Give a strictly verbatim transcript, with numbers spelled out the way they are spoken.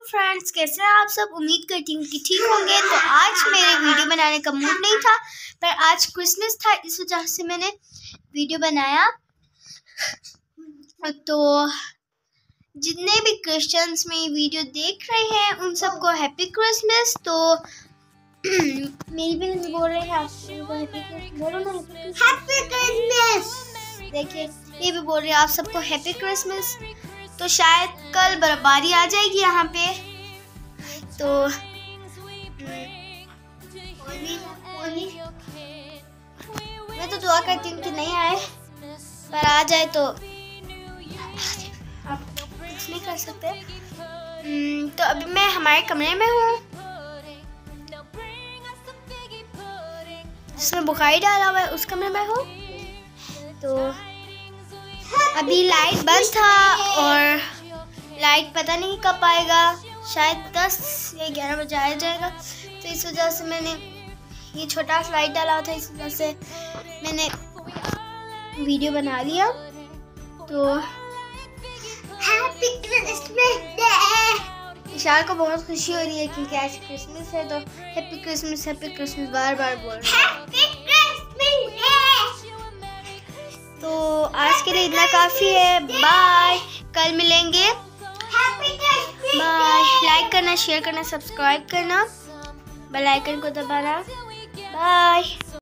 Friends, कैसे हैं आप सब। उम्मीद करती हूँ कि ठीक होंगे। तो आज मेरे वीडियो बनाने का मूड नहीं था, पर आज क्रिसमस था, इस वजह से मैंने वीडियो बनाया। तो जितने भी क्रिश्चियंस में वीडियो देख रहे हैं उन सबको हैप्पी क्रिसमस। तो मेरी बहन बोल रही है हैप्पी क्रिसमस। देखिए ये भी बोल रही है आप सबको हैप्पी क्रिसमस। तो शायद कल बर्फबारी आ जाएगी यहाँ पे। तो मैं तो दुआ करती हूँ कि नहीं आए, पर आ जाए तो आप कुछ नहीं कर सकते। तो अभी मैं हमारे कमरे में हूँ जिसमें बुखारी डाला हुआ है, उस कमरे में हूँ। तो अभी लाइट बंद था और लाइट पता नहीं कब आएगा, शायद दस या ग्यारह बजे आ जाएगा। तो इस वजह से मैंने ये छोटा सा लाइट डाला था, इस वजह से मैंने वीडियो बना लिया। तो हैप्पी क्रिसमस डे। इशार को बहुत खुशी हो रही है क्योंकि आज क्रिसमस है। तो हैप्पी क्रिसमस हैप्पी क्रिसमस बार बार बोल रहे हैं। तो आज के लिए इतना काफ़ी है। बाय, कल मिलेंगे। बाय। लाइक करना, शेयर करना, सब्सक्राइब करना, बेल आइकन को दबाना। बाय।